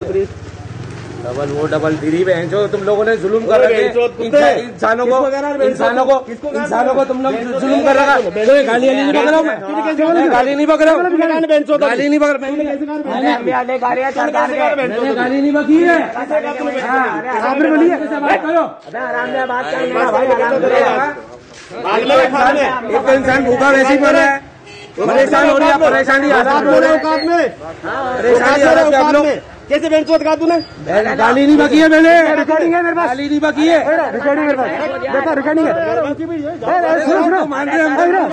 Double वो double three पे जो तुम लोगों ने जुल्म कर रखे इंसानों को तुम लोग जुल्म कर रखा। गाली नहीं पकड़ रहा हूँ, गाली नहीं पकड़ रहा हूँ, गाली नहीं पकड़, गाली नहीं बकी है। बात करो, एक इंसान भूखा वैसे ही पड़ रहा है, परेशान हो रही है, परेशानी आप लोग परेशानी आप लोग कैसे बेंचोत कहा तूने? गाली नहीं बकी है, मैंने रिकॉर्डिंग है मेरे पास, गाली नहीं बकी है, रिकॉर्डिंग मेरे पास, देखो रिकॉर्डिंग है। सुनो मान रहे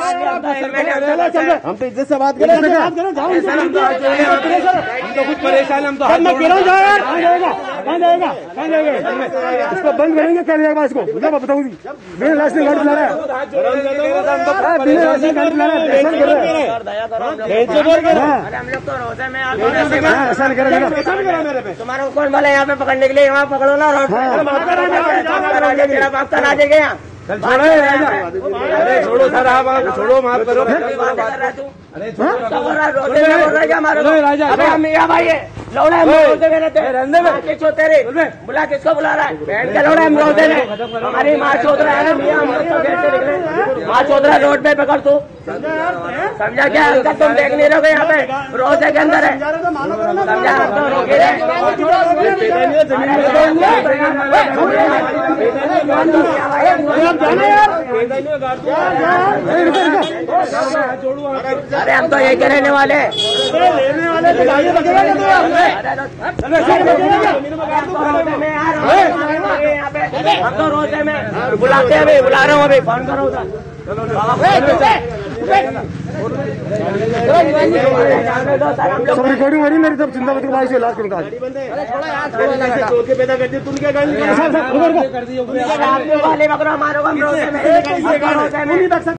हम तो इज्जत से बात करें, हम तो कुछ परेशान, हम तो मैं कह रहा हूँ जाएगा इसको बंद करेंगे, क्या जाएगा इसको बताऊँ बिना लाइसेंस गाड़ी चला रहा है, बिना लाइसेंस गाड़ी चला रहा है। तुम्हारा कौन बोला यहाँ पे पकड़ने के लिए? वहाँ पकड़ो ना, तेरा बाप का राजे गया। अरे छोड़ो सर, आप छोड़ो, माफ करो। अरे भाई लौड़ा तेरे बुला, किसको बुला रहा है? बैठ के लौड़ा हम रोते हैं, हमारी माँ चौध रहा है ना मियाँ, माँ चौध रहा रोड पे पकड़ तू, समझा क्या? तुम देख नहीं रहोगे यहाँ पे, रोजे के अंदर है, समझा? अरे हम तो यही रहने वाले, हम तो रोजे में बुलाते हैं, अभी बुला रहा हूँ, अभी फोन करो उधर। सब रिकॉर्डिंग हो रही मेरी, सब चिंता मत करो, भाई से इलाज करूंगा। पैदा करती तुम क्या कर दी? हमारे